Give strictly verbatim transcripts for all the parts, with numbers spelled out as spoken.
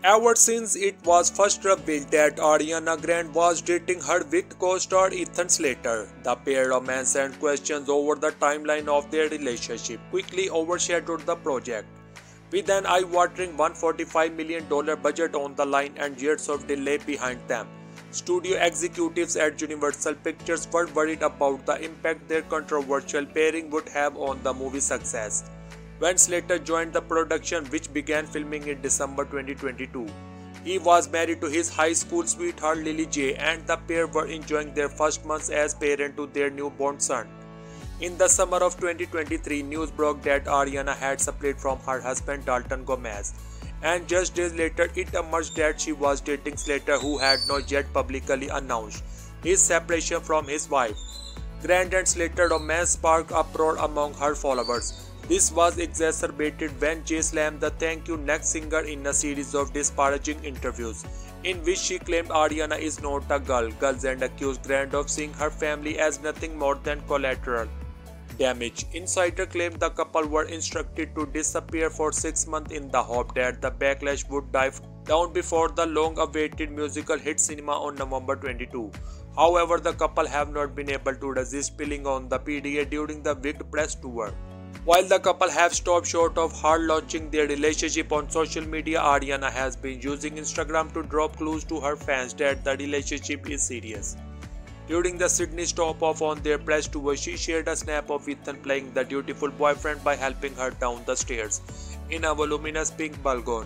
Ever since it was first revealed that Ariana Grande was dating her Wicked co-star Ethan Slater, the pair romance and questions over the timeline of their relationship quickly overshadowed the project. With an eye-watering one hundred forty-five million dollars budget on the line and years of delay behind them, studio executives at Universal Pictures were worried about the impact their controversial pairing would have on the movie's success. When Slater joined the production, which began filming in December twenty twenty-two, he was married to his high school sweetheart Lily J, and the pair were enjoying their first months as parents to their newborn son. In the summer of twenty twenty-three, news broke that Ariana had separated from her husband Dalton Gomez, and just days later it emerged that she was dating Slater, who had not yet publicly announced his separation from his wife. Grande and Slater romance sparked uproar among her followers. This was exacerbated when Jay slammed the Thank You Next singer in a series of disparaging interviews, in which she claimed Ariana is not a girl, girls and accused Grande of seeing her family as nothing more than collateral damage. Insider claimed the couple were instructed to disappear for six months in the hope that the backlash would die down before the long-awaited musical hit cinema on November twenty-second. However, the couple have not been able to resist spilling on the P D A during the Wicked press tour. While the couple have stopped short of hard launching their relationship on social media, Ariana has been using Instagram to drop clues to her fans that the relationship is serious. During the Sydney stop-off on their press tour, she shared a snap of Ethan playing the dutiful boyfriend by helping her down the stairs in a voluminous pink balloon.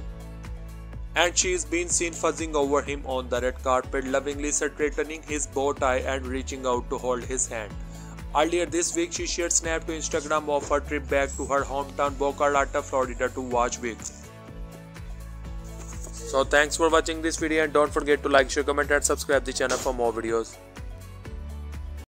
And she's been seen fuzzing over him on the red carpet, lovingly straightening his bow tie and reaching out to hold his hand. Earlier this week, she shared snap to Instagram of her trip back to her hometown Boca Raton, Florida to watch Wicked. So thanks for watching this video, and don't forget to like, share, comment and subscribe the channel for more videos.